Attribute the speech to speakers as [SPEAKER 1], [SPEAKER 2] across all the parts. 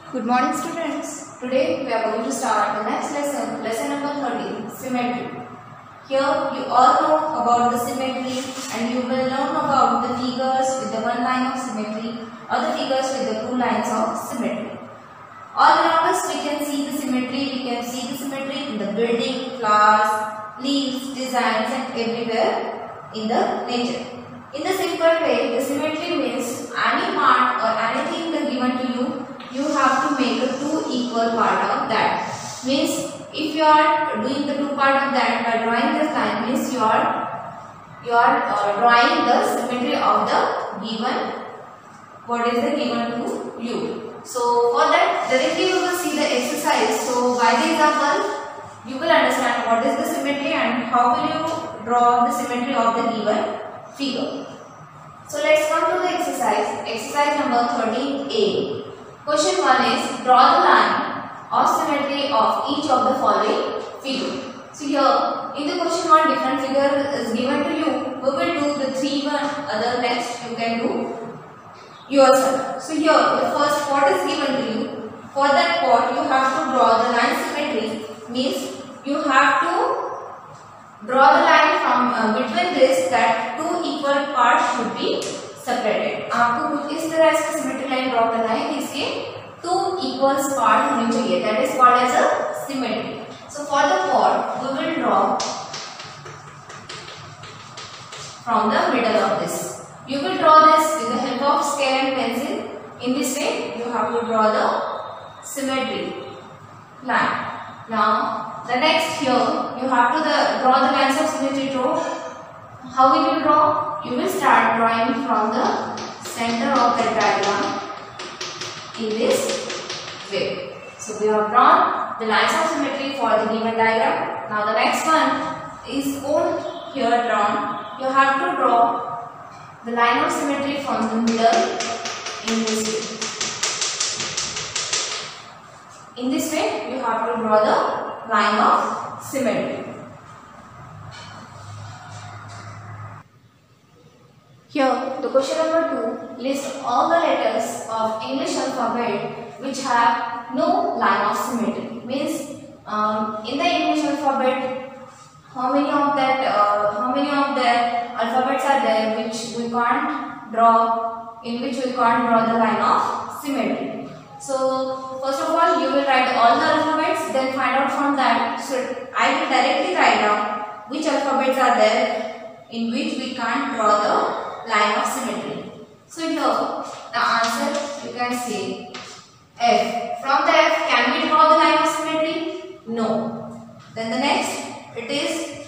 [SPEAKER 1] Good morning students. Today we are going to start the next lesson, lesson number 13, symmetry. Here you all know about the symmetry and you will learn about the figures with the one line of symmetry or the figures with the two lines of symmetry. All around us we can see the symmetry. We can see the symmetry in the building, flowers, leaves, designs and everywhere in the nature. In the simple way, the symmetry means any part or anything given to you, you have to make a two equal part of that. Means if you are doing the two part of that by drawing this line, means you are drawing the symmetry of the given, what is the given to you. So for that directly you will see the exercise. So by the example you will understand what is the symmetry and how will you draw the symmetry of the given figure. So let's come to the exercise. Exercise number 13A. Question 1 is draw the line of symmetry of each of the following figure. So here in the question 1 different figure is given to you. We will do the 3 one, other next you can do yourself. So here the first pot is given to you. For that pot you have to draw the line symmetry, means you have to draw the line from between this that two equal parts should be separated. आपको कुछ इस तरह से symmetry line draw करना है कि इसके two equals part होने चाहिए. That is called as a symmetry. So for the pot we will draw from the middle of this. You will draw this with the help of scale and pencil. In this way you have to draw the symmetry line. Now the next here you have to draw the lines of symmetry. How will you draw? You will start drawing from the center of the diagram in this way. So we have drawn the lines of symmetry for the given diagram. Now the next one is here drawn. You have to draw the line of symmetry from the middle in this way. In this way you have to draw the line of symmetry. Here, the question number 2 lists all the letters of English alphabet which have no line of symmetry. Means in the English alphabet, how many of the alphabets are there which we can't draw, in which we can't draw the line of symmetry. So first of all, you will write all the alphabets, then find out from that. So I will directly write down which alphabets are there in which we can't draw the line of symmetry. So here the answer you can say F. From the F, can we draw the line of symmetry? No. Then the next it is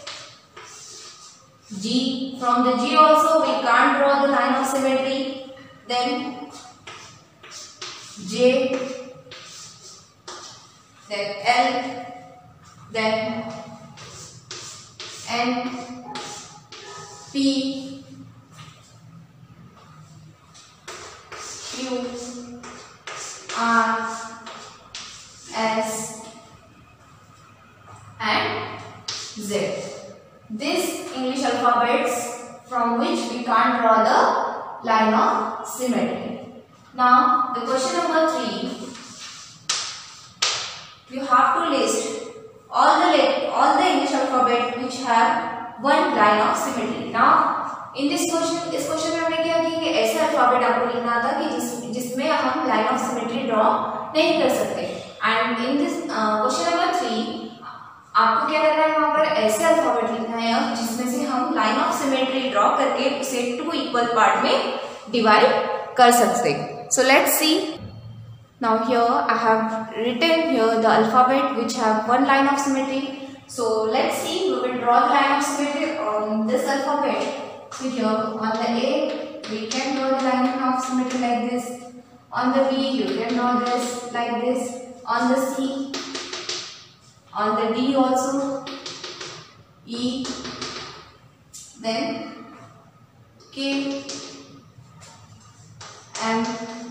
[SPEAKER 1] G. From the G also we can't draw the line of symmetry. Then J, then L, then N, P, Q, R, S and Z. These English alphabets from which we can't draw the line of symmetry. Now the question number 3, you have to list all the English alphabet which have one line of symmetry. Now in this question, इस question में हमने क्या किया कि ऐसे alphabet आपको लिखना था कि जिसमें हम लाइन ऑफ सिमेट्री ड्रॉ नहीं कर सकते. And in this question number 3 आपको क्या करना है, वहाँ पर ऐसे अल्फाबेट लिखना है जिसमें से हम लाइन ऑफ सिमेट्री ड्रॉ करके उसे टू इक्वल पार्ट में डिवाइड कर सकते. So let's see. Now here I have written here the alphabet which have one line of symmetry. So let's see, we will draw the line of symmetry on this alphabet. So here on the A we can draw the line of symmetry like this. On the B you can draw this like this. On the C, on the D also, E, then K, M,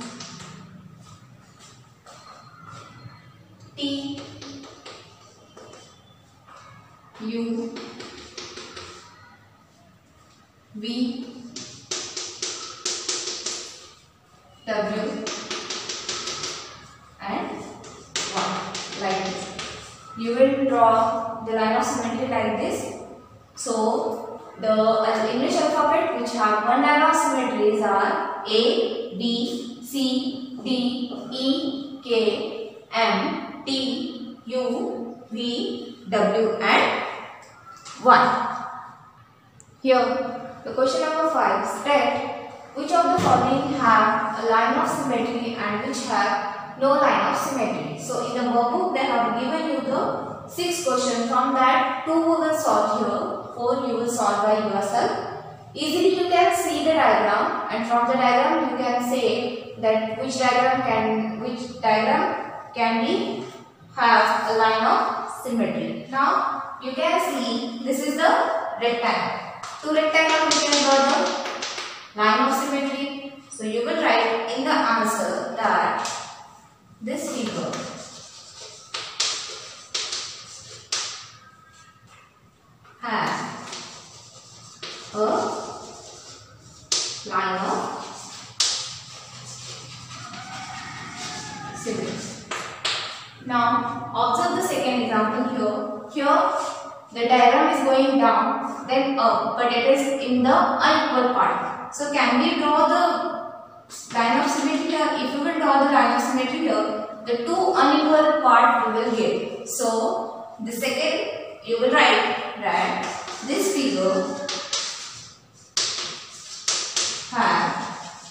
[SPEAKER 1] T, U, V, W and you will draw the line of symmetry like this. So the English alphabet which have one line of symmetries are A, B, C, D, E, K, M, T, U, V, W and 1. Here the question number 5 state which of the following have a line of symmetry and which have no line of symmetry. So in the workbook they have given you the 6 questions. From that 2 we will solve here, 4 you will solve by yourself. Easily you can see the diagram, and from the diagram you can say that which diagram can be have a line of symmetry. Now you can see this is the rectangle. To rectangle we can draw the line of symmetry. So you will write in the answer that this figure has a line of symmetry. Now observe the second example here. Here the diagram is going down then up, but it is in the unequal part. So can we draw the line of symmetry here? If you will draw the line of symmetry here, the 2 unequal part we will get. So the second you will write that this figure has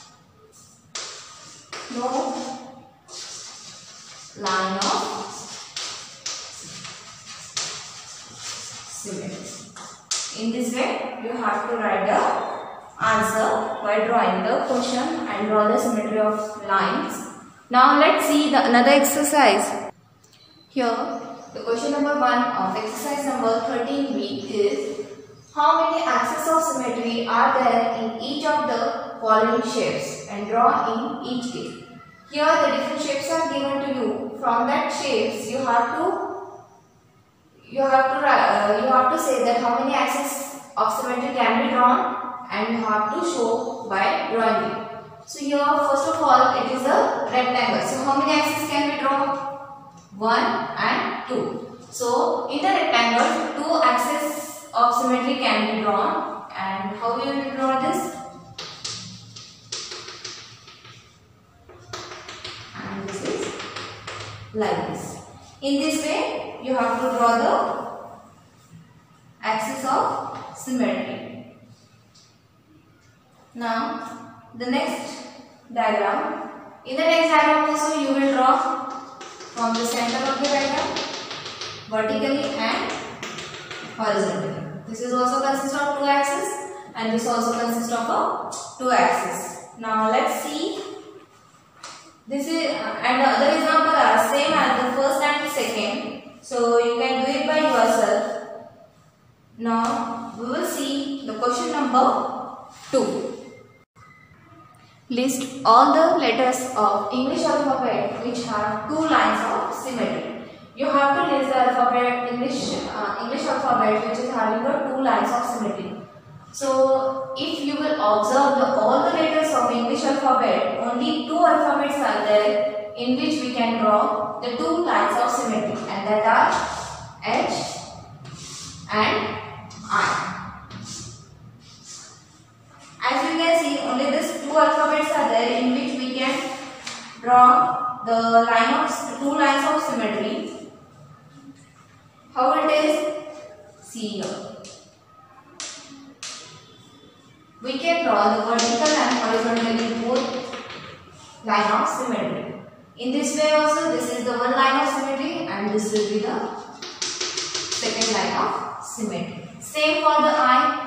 [SPEAKER 1] no line of symmetry. In this way you have to write the answer by drawing the question and draw the symmetry of lines. Now let's see the another exercise. Here the question number 1 of exercise number 13b is how many axes of symmetry are there in each of the following shapes, and draw in each case. Here the different shapes are given to you. From that shapes you have to say that how many axes of symmetry can be drawn, and you have to show by drawing it. So here first of all it is a rectangle. So how many axes can be drawn? 1 and 2. So in the rectangle 2 axes of symmetry can be drawn, and how we will draw this? And this is like this. In this way you have to draw the axis of symmetry. Now the next diagram. In the next diagram also you will draw from the center of the diagram vertically and horizontally. This is also consists of 2 axes, and this also consists of 2 axes. Now let's see. This is and the other example are same as the first and second. So you can do it by yourself. Now we will see the question number 2. List all the letters of English alphabet which have 2 lines of symmetry. You have to list the alphabet English alphabet which is having the 2 lines of symmetry. So if you will observe all the letters of English alphabet, only 2 alphabets are there in which we can draw the 2 lines of symmetry, and that are H and I. As you can see, only these 2 alphabets are there in which we can draw the 2 lines of symmetry. How it is? See here. We can draw the vertical and horizontally both line of symmetry. In this way also, this is the one line of symmetry and this will be the second line of symmetry. Same for the eye.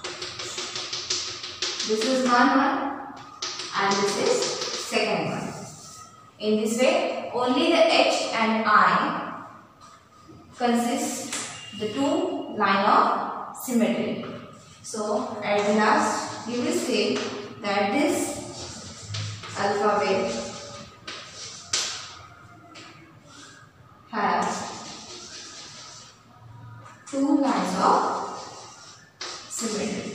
[SPEAKER 1] This is one and this is second one. In this way, only the H and I consist the 2 line of symmetry. So at last you will say that this alphabet has 2 lines of symmetry.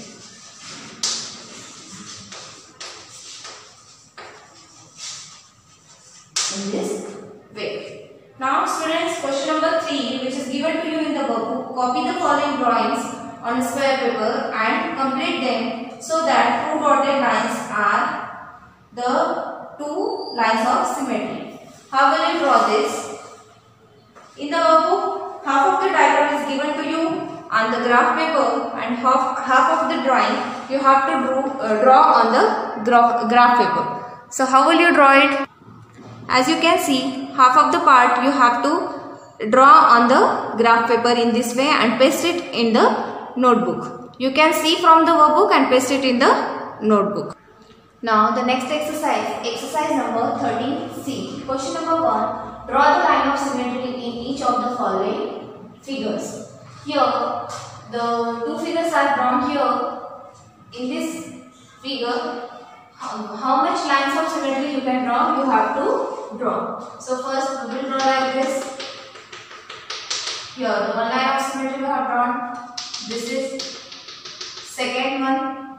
[SPEAKER 1] In this way. Now students, question number 3 3 which is given to you in the workbook, copy the following drawings on a square paper and complete them so that two dotted lines are the two lines of symmetry. How will you draw this? In the workbook, half of the diagram is given to you on the graph paper and half of the drawing you have to draw on the graph paper. So how will you draw it? As you can see, half of the part you have to draw on the graph paper in this way and paste it in the notebook. You can see from the workbook and paste it in the notebook. Now the next exercise number 13C. Question number 1. Draw the line of symmetry in each of the following figures. Here the two figures are drawn here. In this figure, how much lines of symmetry you can draw, you have to draw. So first we will draw like this. Here the one line of symmetry we have drawn. This is second one.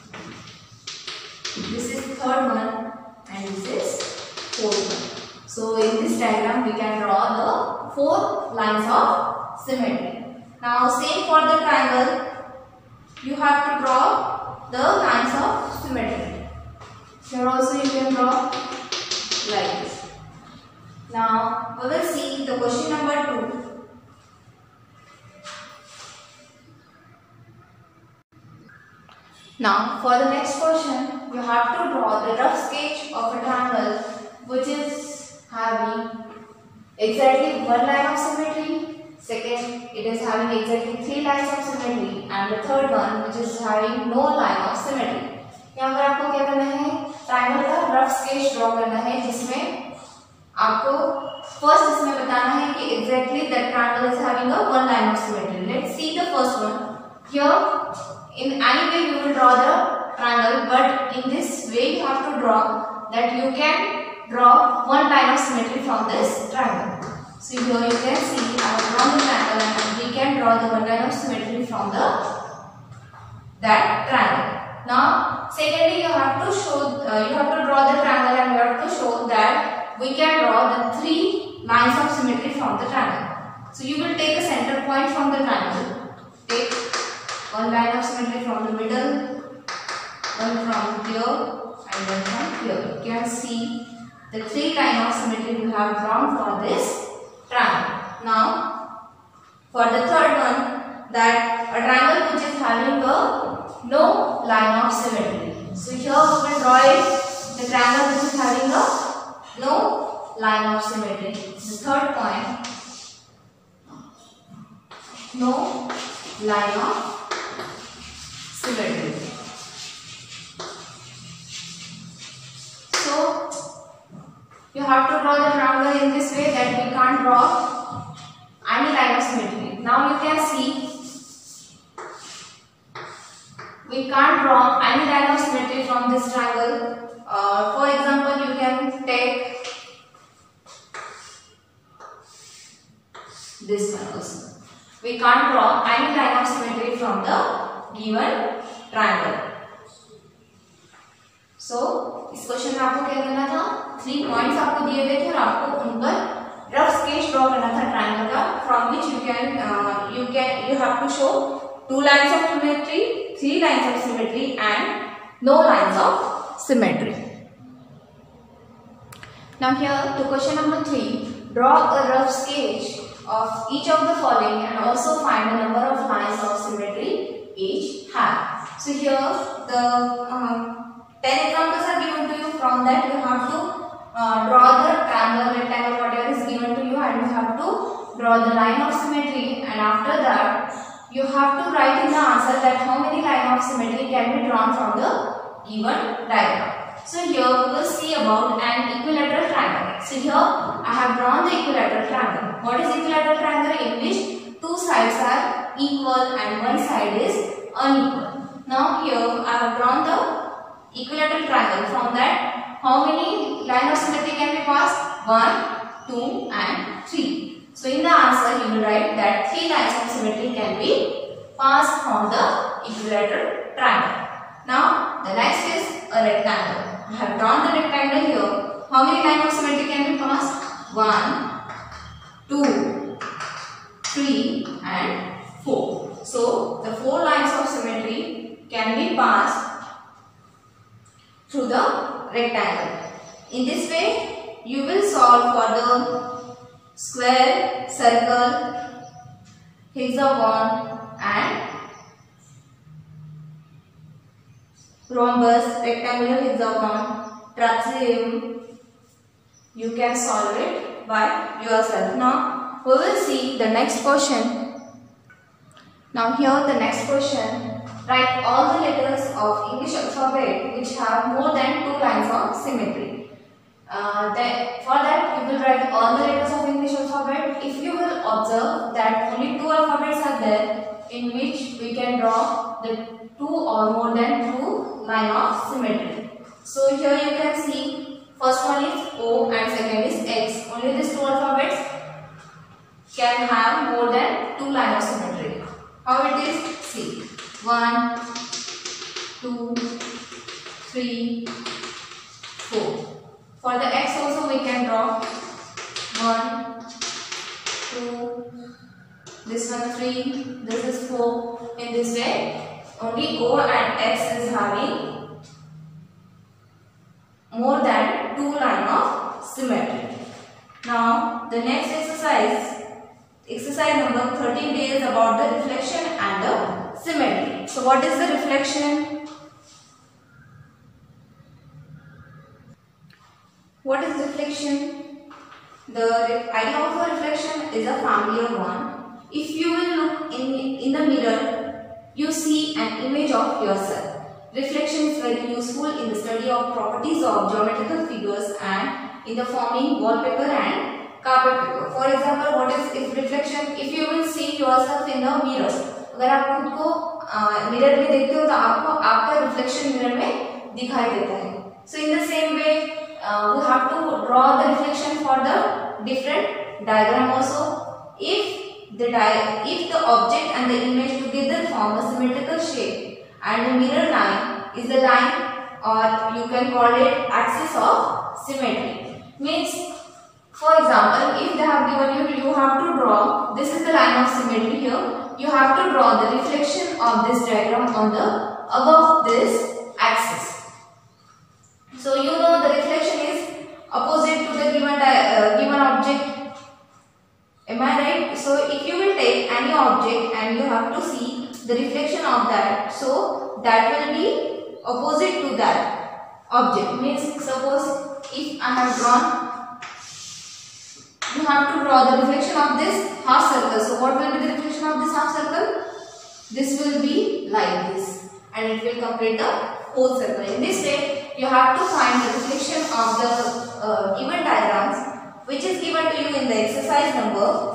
[SPEAKER 1] This is third one and this is fourth one. So in this diagram we can draw the four lines of symmetry. Now same for the triangle. You have to draw the lines of symmetry. Here also you can draw like this. Now we will see the question number 2. Now for the next question, you have to draw the rough sketch of a triangle which is having exactly one line of symmetry. Second, it is having exactly 3 lines of symmetry, and the third one which is having no line of symmetry. यहाँ पर आपको क्या करना है, triangle का rough sketch draw करना है जिसमें आपको फर्स्ट इसमें बताना है कि exactly that triangle is having a one line of symmetry. Let's see the first one. Here, in any way you will draw the triangle, but in this way you have to draw that you can draw one line of symmetry from this triangle. So here you can see I have drawn the triangle and we can draw the one line of symmetry from that triangle. Now, secondly, you have to draw the triangle and you have to show that we can draw the 3 lines of symmetry from the triangle. So you will take a center point from the triangle. Take one line of symmetry from the middle, one from here, and one from here. You can see the 3 lines of symmetry we have drawn for this triangle. Now, for the third one, that a triangle which is having no line of symmetry. So here we will draw it, the triangle which is having no line of symmetry. The third point, no line of symmetry. So you have to draw the triangle in this way that we can't draw any line of symmetry. Now you can see we can't draw any line of symmetry from this triangle. For example, you can take this one also. We can't draw any line of symmetry from the given triangle. So इस question में आपको क्या करना था, 3 points आपको दिए हुए थे और आपको उन पर रफ स्केच ड्रॉ करना था ट्रायंगल का, from which you have to show 2 lines of symmetry, 3 lines of symmetry and no lines of symmetry. Now here to question number 3, draw a rough sketch of each of the following and also find the number of lines of symmetry each have. So here the 10 examples are given to you. From that you have to draw the triangle, rectangle, whatever is given to you, and you have to draw the line of symmetry, and after that you have to write in the answer that how many line of symmetry can be drawn from the given diagram. So here we will see about an equilateral triangle. So here I have drawn the equilateral triangle. What is equilateral triangle? In which 2 sides are equal and one side is unequal. Now here I have drawn the equilateral triangle. From that, how many line of symmetry can be passed? 1, 2 and 3. So in the answer you will write that 3 lines of symmetry can be passed from the equilateral triangle. Now the next is a rectangle. I have drawn the rectangle here. How many lines of symmetry can be passed? 1, 2, 3 and 4. So the 4 lines of symmetry can be passed through the rectangle. In this way, you will solve for the square, circle, hexagon and rhombus, rectangular hexagon, trapezium. You can solve it by yourself. Now we will see the next question. Now here the next question. Write all the letters of English alphabet which have more than 2 lines of symmetry. For that you will write all the letters of English alphabet. If you will observe that only 2 alphabets are there in which we can draw the 2 or more than 2 line of symmetry. So here you can see first one is O and second is X. Only these 2 alphabets can have more than 2 line of symmetry. How it is? See. 1, 2, 3, 4. For the X also we can draw 1, 2, this one 3, this is 4. In this way, only O and X is having more than 2 line of symmetry. Now the next exercise number 13 is about the reflection and the symmetry. So what is the reflection? What is reflection? The idea of a reflection is a familiar one. If you will look in the mirror, you see an image of yourself. Reflection is very useful in the study of properties of geometrical figures and in the forming wallpaper and carpet paper. For example, what is reflection? If you will see yourself in the mirror, अगर आप खुद को mirror में देखते हो तो आपको आपका रिफ्लेक्शन मिरर में दिखाई देता है. So in the same way, we have to draw the reflection for the different diagram also. If the object and the image together form a symmetrical shape and the mirror line is the line, or you can call it axis of symmetry. Means, for example, if they have given you have to draw, this is the line of symmetry here. You have to draw the reflection of this diagram on the above this axis. So you know the reflection is opposite to the given object. Am I right? So if you will take any object and you have to see the reflection of that, so that will be opposite to that object. Means suppose if I have drawn, you have to draw the reflection of this half circle. So what will be the reflection of this half circle? This will be like this and it will complete the whole circle. In this way, you have to find the reflection of the given diagrams which is given to you in the exercise number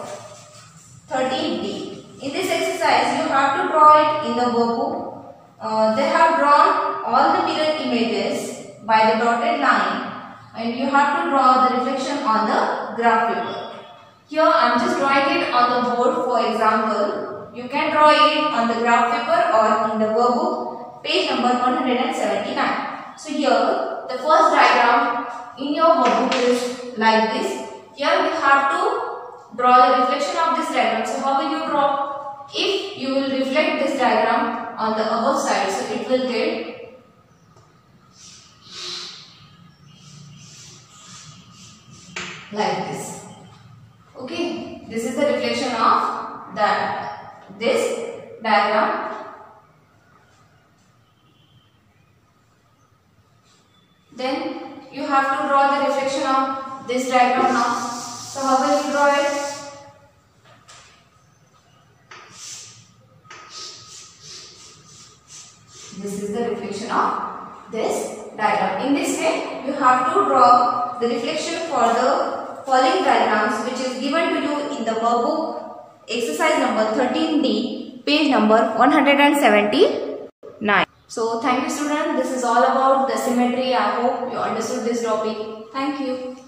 [SPEAKER 1] 13D. In this exercise, you have to draw it in the workbook. They have drawn all the mirror images by the dotted line and you have to draw the reflection on the graph paper. Here I am just drawing it on the board for example. You can draw it on the graph paper or in the workbook, page number 179. So here the first diagram in your workbook is like this. Here we have to draw the reflection of this diagram. So how will you draw? If you will reflect this diagram on the above side, so it will get like this. Okay, this is the reflection of this diagram. Then you have to draw the reflection of this diagram now. So how will you draw it? This is the reflection of this diagram. In this way, you have to draw the reflection for the following diagrams which is given to you in the workbook exercise number 13D, page number 179. So thank you students. This is all about the symmetry. I hope you understood this topic. Thank you.